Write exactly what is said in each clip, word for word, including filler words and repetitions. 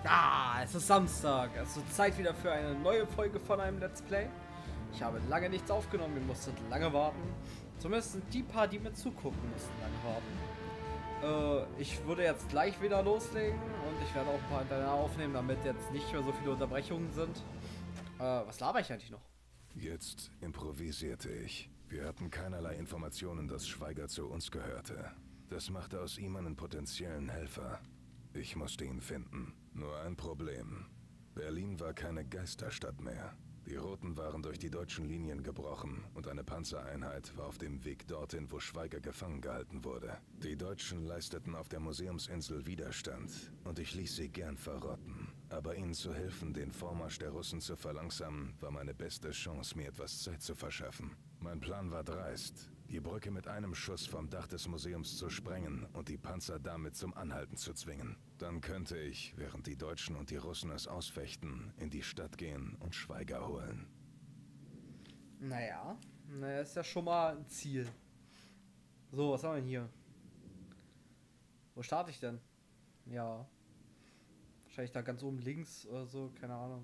Ah, es ist Samstag. Es wird Zeit wieder für eine neue Folge von einem Let's Play. Ich habe lange nichts aufgenommen, ihr musstet lange warten. Zumindest die paar, die mir zugucken, mussten lange warten. Äh, ich würde jetzt gleich wieder loslegen und ich werde auch ein paar hinterher aufnehmen, damit jetzt nicht mehr so viele Unterbrechungen sind. Äh, was laber ich eigentlich noch? Jetzt improvisierte ich. Wir hatten keinerlei Informationen, dass Schweiger zu uns gehörte. Das machte aus ihm einen potenziellen Helfer. Ich musste ihn finden. Nur ein Problem. Berlin war keine Geisterstadt mehr. Die Roten waren durch die deutschen Linien gebrochen und eine Panzereinheit war auf dem Weg dorthin, wo Schweiger gefangen gehalten wurde. Die Deutschen leisteten auf der Museumsinsel Widerstand und ich ließ sie gern verrotten. Aber ihnen zu helfen, den Vormarsch der Russen zu verlangsamen, war meine beste Chance, mir etwas Zeit zu verschaffen. Mein Plan war dreist, die Brücke mit einem Schuss vom Dach des Museums zu sprengen und die Panzer damit zum Anhalten zu zwingen. Dann könnte ich, während die Deutschen und die Russen es ausfechten, in die Stadt gehen und Schweiger holen. Naja, naja, ist ja schon mal ein Ziel. So, was haben wir denn hier? Wo starte ich denn? Ja. Wahrscheinlich da ganz oben links oder so, keine Ahnung.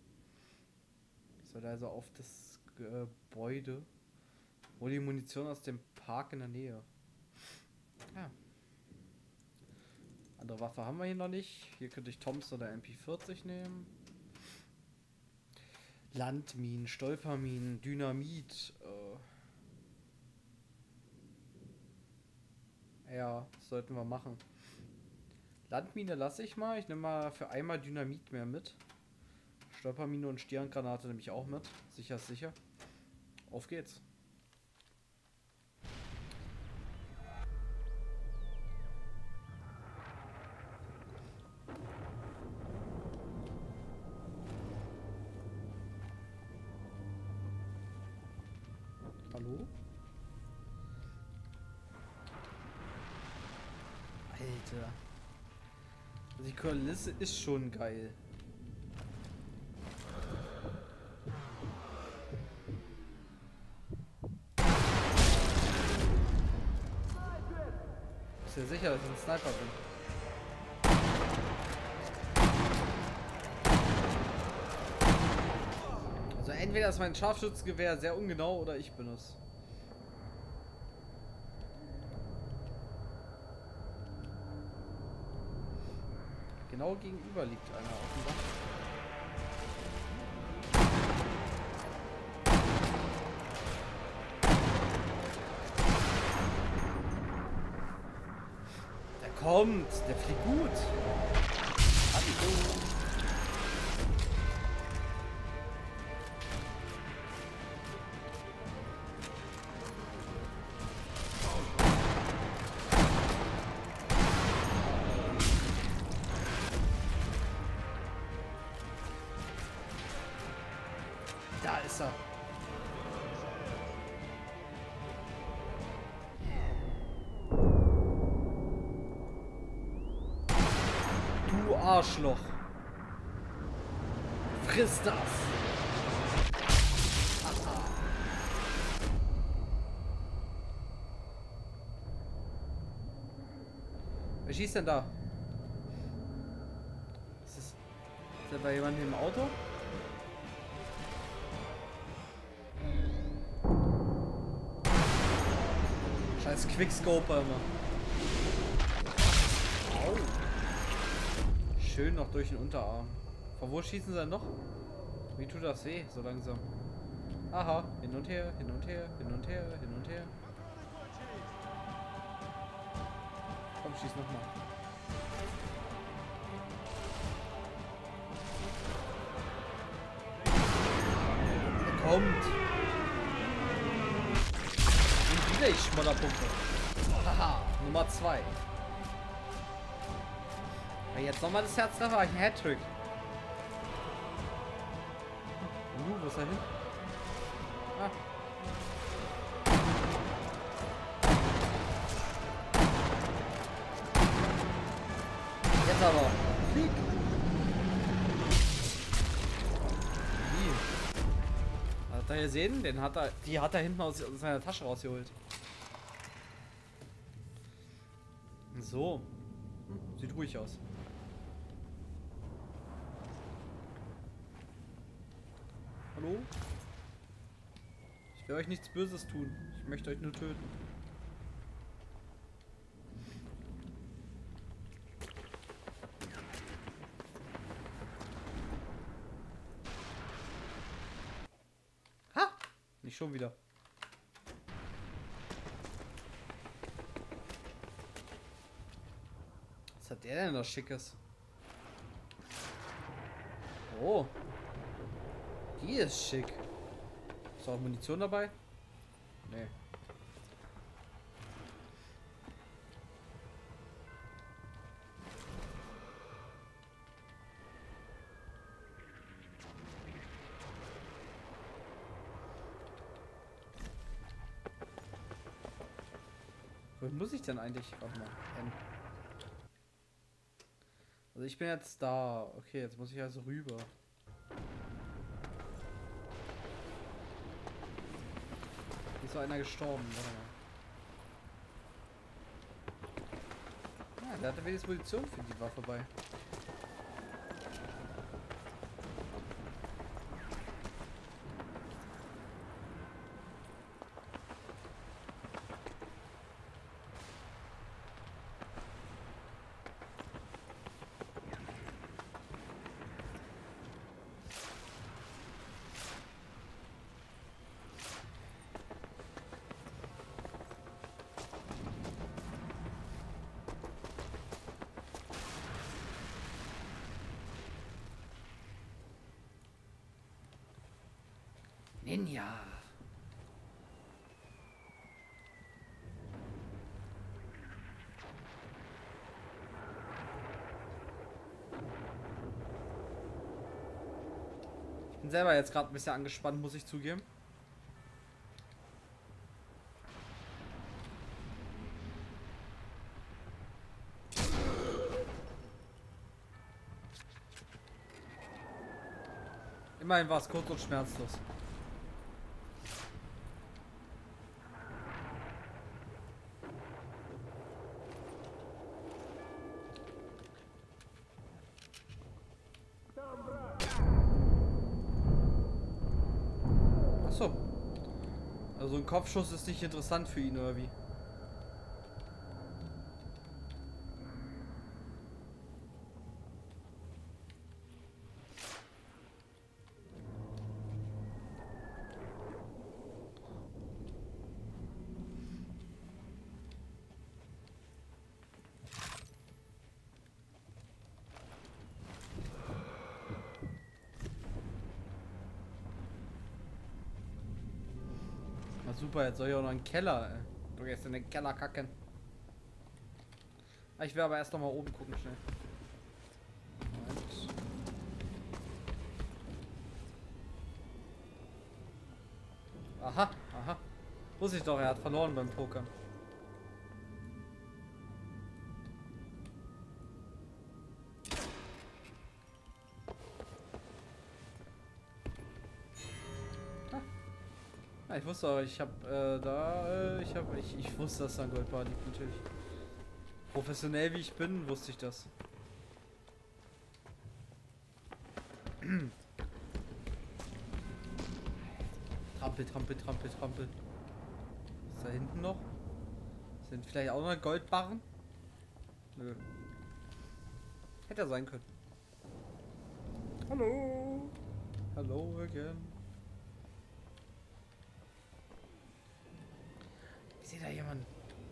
So, also auf das Gebäude. Wo die Munition aus dem Park in der Nähe. Ja. Andere Waffe haben wir hier noch nicht. Hier könnte ich Thompson oder M P vierzig nehmen. Landminen, Stolperminen, Dynamit. Äh ja, das sollten wir machen. Landmine lasse ich mal. Ich nehme mal für einmal Dynamit mehr mit. Stolpermine und Stirngranate nehme ich auch mit. Sicher ist sicher. Auf geht's. Hallo? Alter. Die Kulisse ist schon geil. Bist du dir sicher, dass ich ein Sniper bin? Also entweder ist mein Scharfschützengewehr sehr ungenau oder ich bin es. Genau gegenüber liegt einer auf dem Dach. Der kommt, der fliegt gut. Hallo. Da ist er. Du Arschloch. Friss das. Aha. Wer schießt denn da? Ist das, ist da bei jemandem im Auto? Scheiß Quickscoper immer. Au. Schön noch durch den Unterarm. Von wo schießen sie denn noch? Wie tut das weh, so langsam? Aha, hin und her, hin und her, hin und her, hin und her. Komm, schieß nochmal. Er kommt. Ich Schmollerpumpe. Haha, Nummer zwei. Wenn jetzt nochmal das Herz da war, ich ein Hattrick. Uh, wo ist er hin? Ah. Jetzt aber. Flieg. Wie? Hat er gesehen? Den hat er, die hat er hinten aus seiner Tasche rausgeholt. So. Hm, sieht ruhig aus. Hallo? Ich will euch nichts Böses tun. Ich möchte euch nur töten. Ha! Nicht schon wieder. Was hat der denn da Schickes? Oh. Die ist schick. Ist auch Munition dabei? Nee. Wohin muss ich denn eigentlich? Warte mal. N. Also ich bin jetzt da. Okay, jetzt muss ich also rüber. Hier ist so einer gestorben. Warte mal. Ja, der hatte wenigstens Munition für die Waffe bei. Ninja. Ich bin selber jetzt gerade ein bisschen angespannt, muss ich zugeben. Immerhin war es kurz und schmerzlos. Achso. Also ein Kopfschuss ist nicht interessant für ihn, oder wie? Na super, jetzt soll ich auch noch einen Keller. Ey. Du gehst in den Keller kacken. Ich will aber erst noch mal oben gucken, schnell. Moment. Aha, aha. Wusste ich doch, er hat verloren beim Poker. Ah, ich wusste auch, ich habe äh, da, äh, ich habe, ich, ich wusste, dass da ein Goldbar liegt, natürlich. Professionell wie ich bin, wusste ich das. Trampel, trampel, trampel, trampel. Ist da hinten noch? Sind vielleicht auch noch Goldbarren? Nö. Hätte er sein können. Hallo. Hallo again. Ich sehe da jemanden.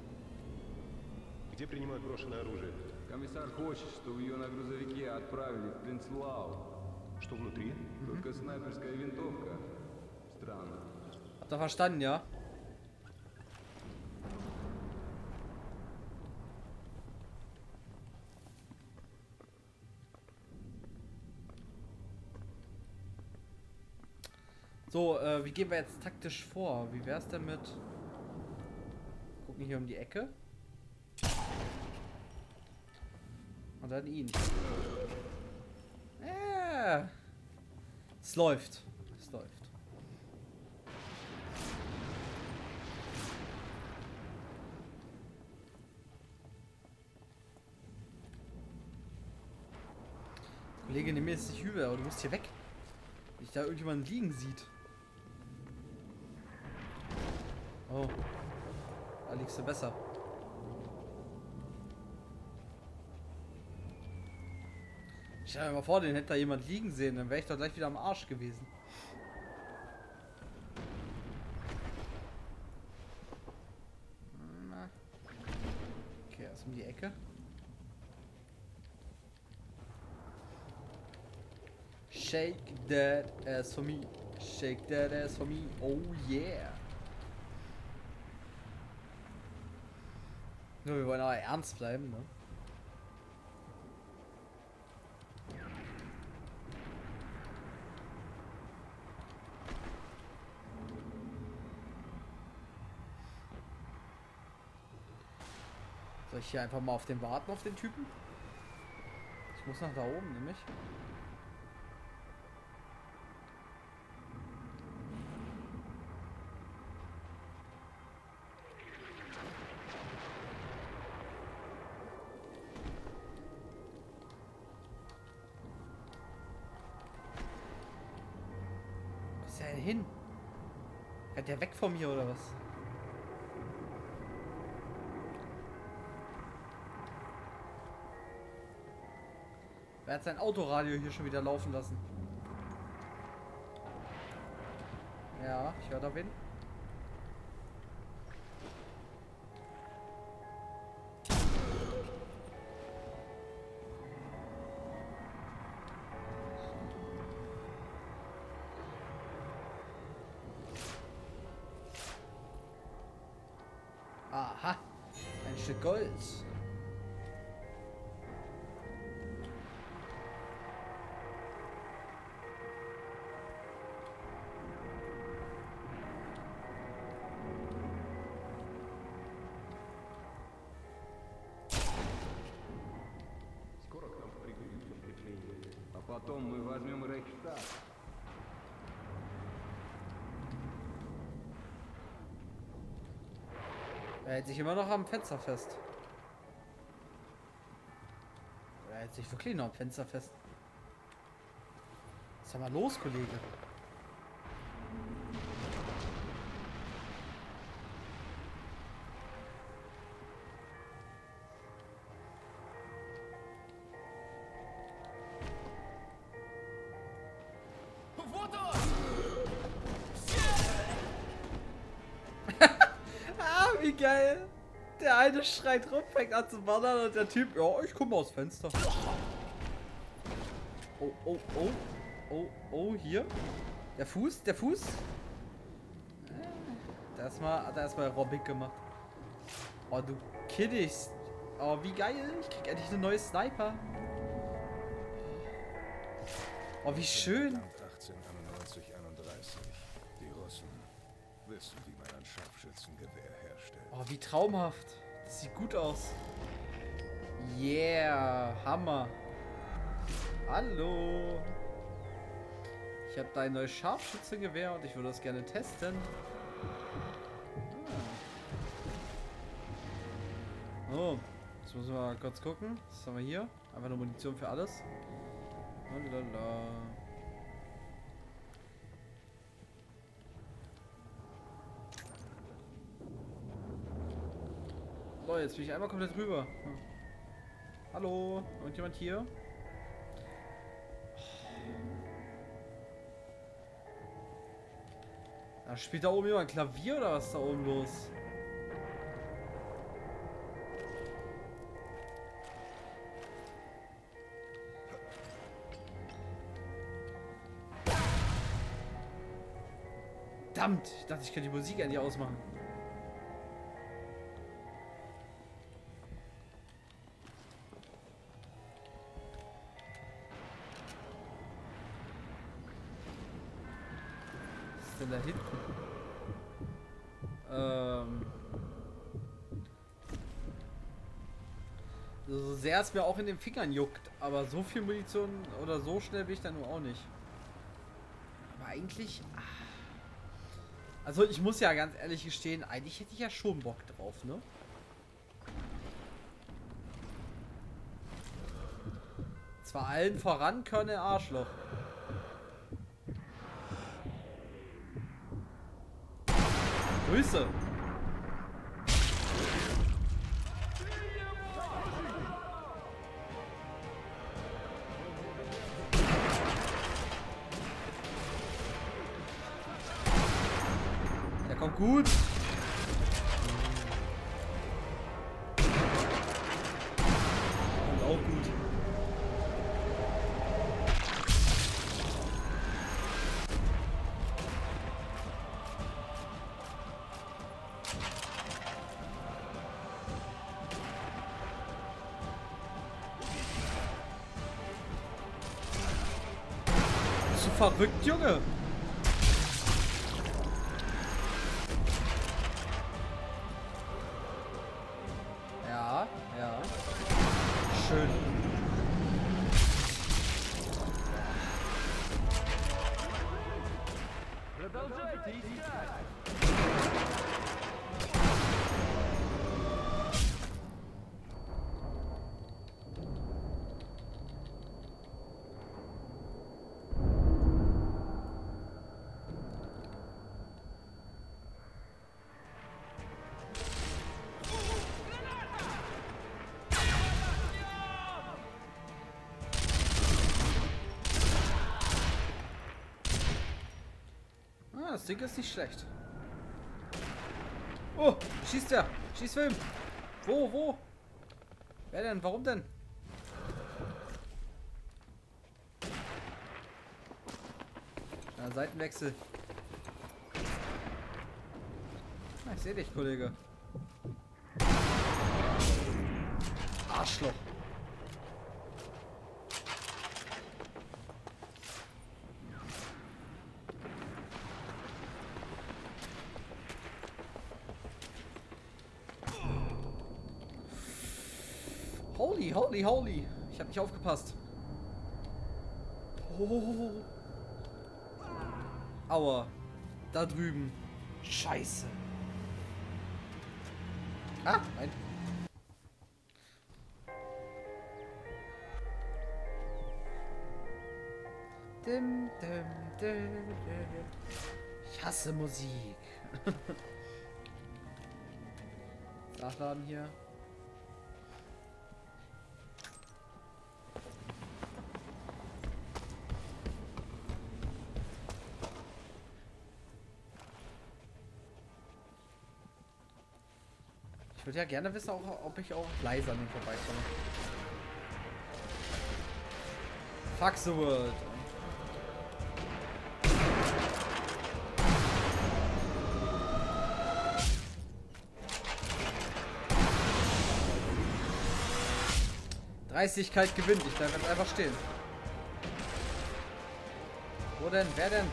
Где принимают брошенное оружие? Комиссар хочет, чтобы ее на грузовике отправили в Принцлау. Что внутри? Только снайперская винтовка. Странно. Habt ihr verstanden, ja? So, äh, wie gehen wir jetzt taktisch vor? Wie wär's denn mit... Gucken hier um die Ecke. Und dann ihn. Äh, es läuft. Es läuft. Kollege, nimm mir jetzt nicht übel, aber du musst hier weg. Nicht da irgendjemand liegen sieht. Oh. Da liegst du besser. Stell dir mal vor, den hätte da jemand liegen sehen, dann wäre ich doch gleich wieder am Arsch gewesen. Okay, erst um die Ecke. Shake that ass for me. Shake that ass for me. Oh yeah. Nur wir wollen aber ernst bleiben, ne? Soll ich hier einfach mal auf den warten, auf den Typen? Ich muss nach da oben, nämlich. Wo ist der denn hin? Rennt der weg von mir oder was? Wer hat sein Autoradio hier schon wieder laufen lassen? Ja, ich höre da wen. Aha, ein Stück Gold. Потом мы возьмем Рейхстаг. Er hält sich immer noch am Fenster fest. Er hält sich wirklich noch am Fenster fest. Was ist denn mal los, Kollege? Wie geil. Der eine schreit rum, fängt an zu wandern und der Typ, ja, ich guck mal aus Fenster. Oh, oh, oh. Oh, oh, hier. Der Fuß, der Fuß. Da ist mal, hat er erstmal Aerobic gemacht. Oh, du kiddest. Oh, wie geil. Ich krieg endlich eine neue Sniper. Oh, wie schön. achtzehnhundertneunundneunzig, einunddreißig. Die Russen wissen, wie man ein Scharfschützengewehr herstellt. Oh, wie traumhaft. Das sieht gut aus. Yeah, Hammer. Hallo. Ich habe da ein neues Scharfschützengewehr und ich würde das gerne testen. Ah. Oh, jetzt müssen wir mal kurz gucken. Was haben wir hier? Einfach nur Munition für alles. Lalala. So, jetzt bin ich einmal komplett rüber. Hm. Hallo, irgendjemand hier? Da spielt da oben jemand Klavier oder was ist da oben los? Verdammt, ich dachte, ich könnte die Musik endlich ausmachen. Was ist denn da hinten? Ähm. So sehr es mir auch in den Fingern juckt, aber so viel Munition oder so schnell bin ich da nur auch nicht. Aber eigentlich. Also ich muss ja ganz ehrlich gestehen, eigentlich hätte ich ja schon Bock drauf, ne? Zwar allen voran Colonel Arschloch. Grüße. Der kommt gut. Kommt auch gut. Bist du verrückt, Junge? Ja, ja. Schön. Ah, das Ding ist nicht schlecht. Oh, schießt der. Schießt Film. Wo, wo? Wer denn? Warum denn? Ja, Seitenwechsel. Ah, ich sehe dich, Kollege. Arschloch. Holy, holy, holy. Ich habe nicht aufgepasst. Oh. Aua. Da drüben. Scheiße. Ah, nein. Dim, dim, dim, dim. Ich hasse Musik. Nachladen hier. Ich würde ja gerne wissen, auch, ob ich auch leise an den vorbeikomme. Fuck the world. Dreistigkeit gewinnt. Ich bleibe jetzt einfach stehen. Wo denn? Wer denn?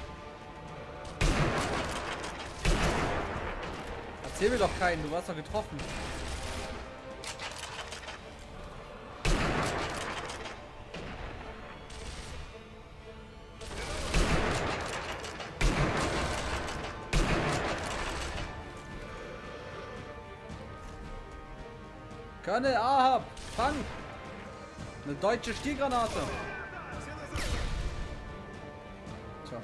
Erzähl mir doch keinen, du warst doch getroffen. Colonel Ahab, fang! Eine deutsche Stiergranate. Tja.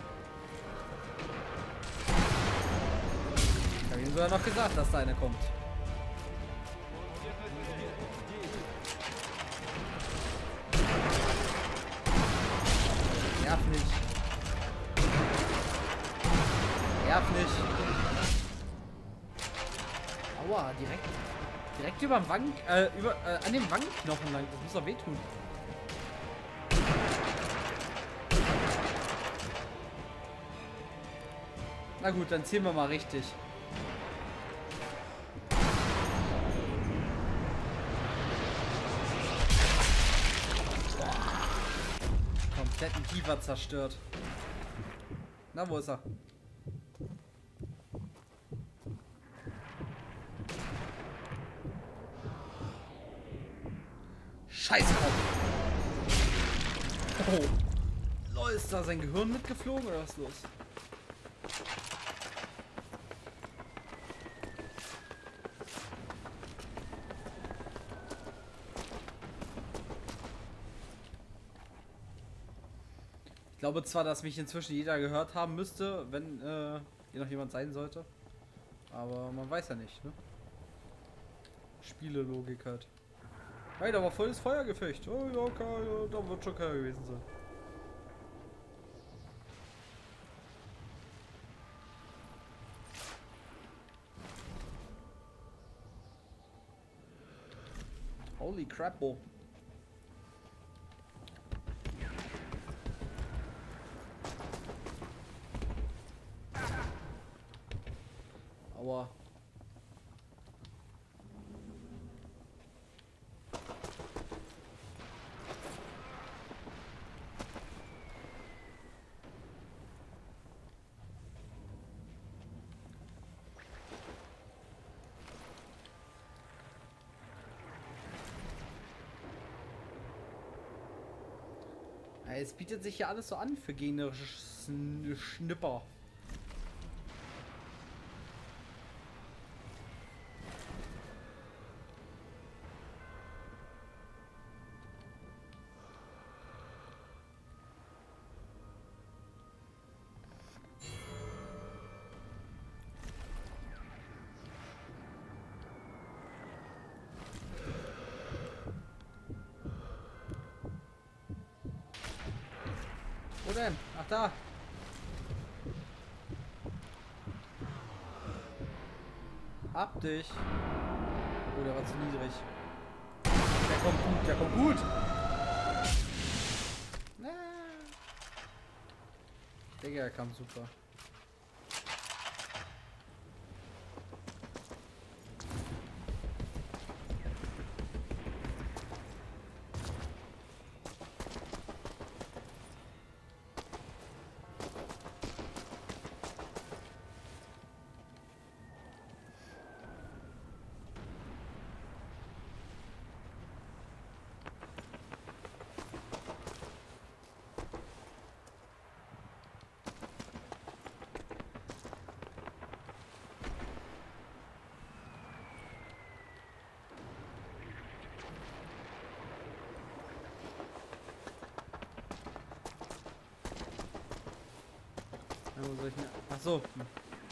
Ich habe ihm sogar noch gesagt, dass da eine kommt. Nerv nicht. Nerv nicht. Aua, direkt. Direkt über dem Wangen, äh, über, äh, an dem Wangenknochen lang. Das muss doch wehtun. Na gut, dann ziehen wir mal richtig. Kompletten Kiefer zerstört. Na, wo ist er? Scheißkopf! Oh. Lol, ist da sein Gehirn mitgeflogen oder was ist los? Ich glaube zwar, dass mich inzwischen jeder gehört haben müsste, wenn äh, hier noch jemand sein sollte. Aber man weiß ja nicht, ne? Spielelogik halt. Hey, da war volles Feuergefecht. Oh ja, okay, ja, da wird schon keiner gewesen sein. Holy crap, oh. Aua. Es bietet sich ja alles so an für gegnerische Schn- Schnipper. Wo denn? Ach da. Hab dich. Oh, der war zu niedrig. Der kommt gut, der kommt gut. Na. Digga, er kam super. Wo soll ich denn? Ach so. Hm.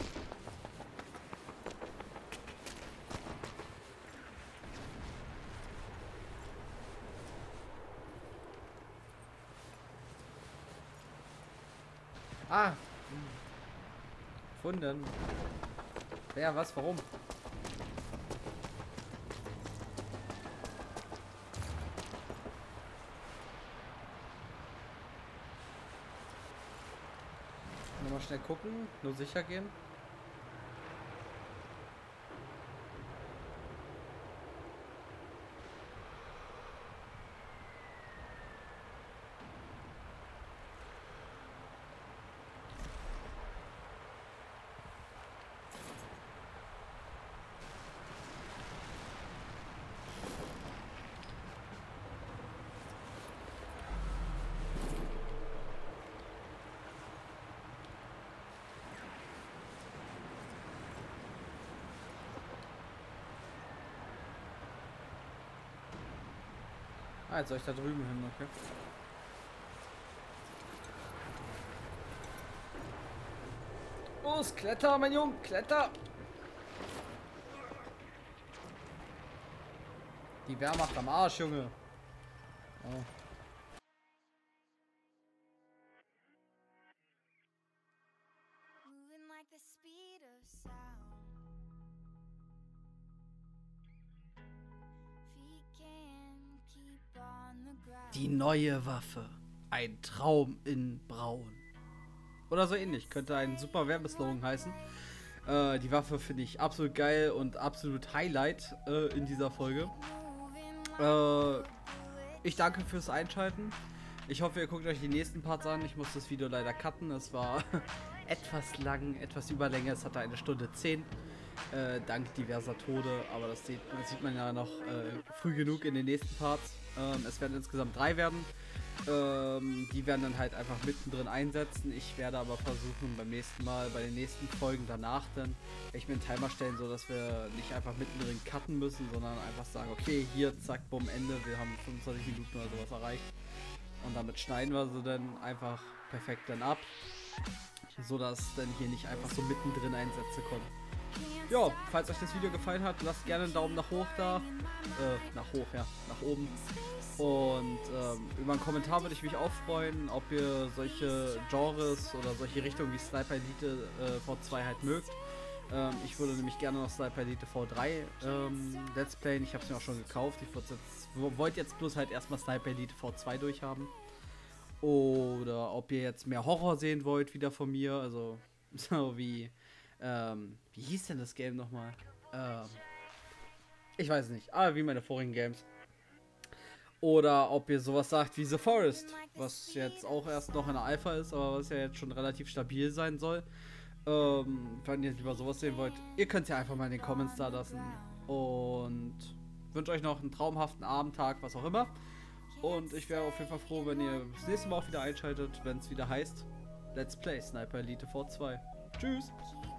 Ah. Hm. Gefunden. Wer, was, warum? Nochmal schnell gucken, nur sicher gehen. Ah, jetzt soll ich da drüben hin, okay. Los, kletter, mein Junge, kletter! Die Wehrmacht am Arsch, Junge. Oh. Die neue Waffe. Ein Traum in Braun. Oder so ähnlich. Könnte ein super Werbeslogan heißen. Äh, die Waffe finde ich absolut geil und absolut Highlight äh, in dieser Folge. Äh, ich danke fürs Einschalten. Ich hoffe, ihr guckt euch die nächsten Parts an. Ich muss das Video leider cutten. Es war etwas lang, etwas Überlänge. Es hatte eine Stunde zehn. Äh, dank diverser Tode. Aber das sieht, das sieht man ja noch äh, früh genug in den nächsten Parts. Ähm, es werden insgesamt drei werden. Ähm, die werden dann halt einfach mittendrin einsetzen. Ich werde aber versuchen, beim nächsten Mal, bei den nächsten Folgen danach dann, werde ich mir einen Timer stellen, so dass wir nicht einfach mittendrin cutten müssen, sondern einfach sagen, okay, hier, zack, bumm, Ende. Wir haben fünfundzwanzig Minuten oder sowas erreicht. Und damit schneiden wir sie dann einfach perfekt dann ab, so dass dann hier nicht einfach so mittendrin Einsätze kommen. ja, falls euch das Video gefallen hat, lasst gerne einen Daumen nach hoch da. Äh, nach hoch, ja, nach oben. Und ähm, über einen Kommentar würde ich mich auch freuen, ob ihr solche Genres oder solche Richtungen wie Sniper Elite äh, V zwei halt mögt. Ähm, ich würde nämlich gerne noch Sniper Elite V drei ähm, Let's Playen. Ich habe es mir auch schon gekauft. Ich jetzt, wollte jetzt bloß halt erstmal Sniper Elite V zwei durchhaben. Oder ob ihr jetzt mehr Horror sehen wollt wieder von mir. Also so wie, ähm, wie hieß denn das Game nochmal? Ähm, ich weiß nicht, aber wie meine vorigen Games. Oder ob ihr sowas sagt wie The Forest, was jetzt auch erst noch in der Alpha ist, aber was ja jetzt schon relativ stabil sein soll. Ähm, wenn ihr lieber sowas sehen wollt, ihr könnt es ja einfach mal in den Comments da lassen. Und wünsche euch noch einen traumhaften Abend, Tag, was auch immer. Und ich wäre auf jeden Fall froh, wenn ihr das nächste Mal auch wieder einschaltet, wenn es wieder heißt Let's Play Sniper Elite V zwei. Tschüss!